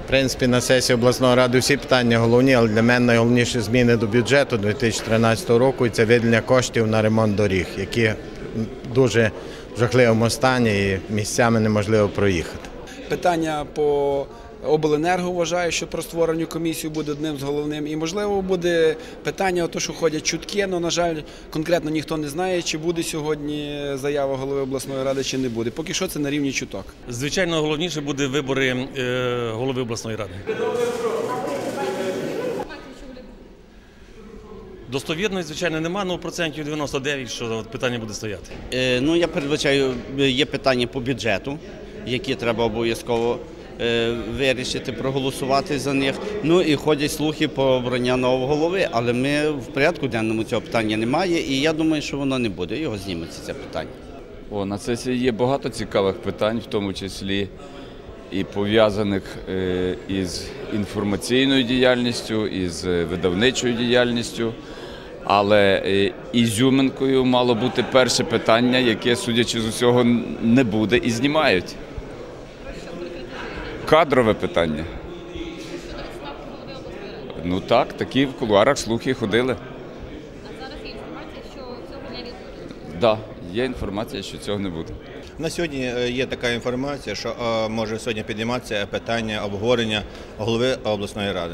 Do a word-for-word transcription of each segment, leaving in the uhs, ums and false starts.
В принципі, на сесії обласної ради всі питання головні, але для мене найголовніше зміни до бюджету дві тисячі тринадцятого року і це виділення коштів на ремонт доріг, які в дуже жахливому стані і місцями неможливо проїхати. Питання по обленерго, вважаю, що про створення комісії буде одним з головним. І, можливо, буде питання, то, що ходять чутки, але, на жаль, конкретно ніхто не знає, чи буде сьогодні заява голови обласної ради, чи не буде. Поки що це на рівні чуток. Звичайно, головніше буде вибори голови обласної ради. Достовірної, звичайно, немає, але процентів дев'яносто дев'ять, що питання буде стояти. Е, ну, я передбачаю, є питання по бюджету, які треба обов'язково е, вирішити, проголосувати за них. Ну і ходять слухи про обрання нового голови, але ми в порядку денному цього питання немає, і я думаю, що воно не буде, його зніметься це питання. О, на сесії є багато цікавих питань, в тому числі і пов'язаних е, із інформаційною діяльністю, із видавничою діяльністю. Але ізюминкою мало бути перше питання, яке, судячи з усього, не буде і знімають. Кадрове питання. Ну так, такі в кулуарах слухи ходили. А зараз є інформація, що цього не відбудеться? Так, є інформація, що цього не буде. На сьогодні є така інформація, що може сьогодні підніматися питання обговорення голови обласної ради.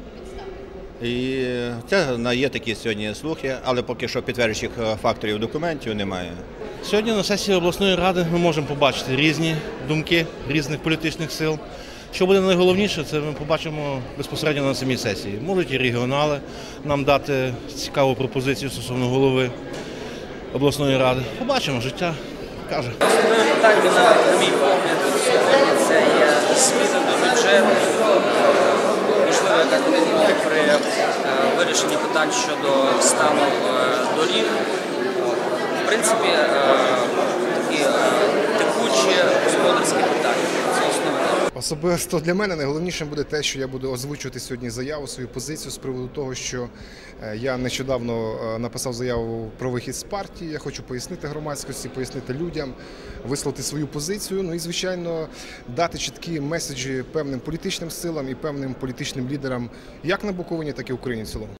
І це є такі сьогодні слухи, але поки що підтверджуючих факторів документів немає. Сьогодні на сесії обласної ради ми можемо побачити різні думки різних політичних сил. Що буде найголовніше, це ми побачимо безпосередньо на самій сесії. Можуть і регіонали нам дати цікаву пропозицію стосовно голови обласної ради. Побачимо, життя каже. Основне питання, на мій погляд, сьогодні це є зміни до бюджету, можливо, яка допомога при вирішенні питань щодо стану доріг. В принципі, такі текучі господарські питання. Це основне. Особисто для мене найголовнішим буде те, що я буду озвучувати сьогодні заяву, свою позицію з приводу того, що я нещодавно написав заяву про вихід з партії. Я хочу пояснити громадськості, пояснити людям, висловити свою позицію, ну і, звичайно, дати чіткі меседжі певним політичним силам і певним політичним лідерам як на Буковині, так і в Україні в цілому.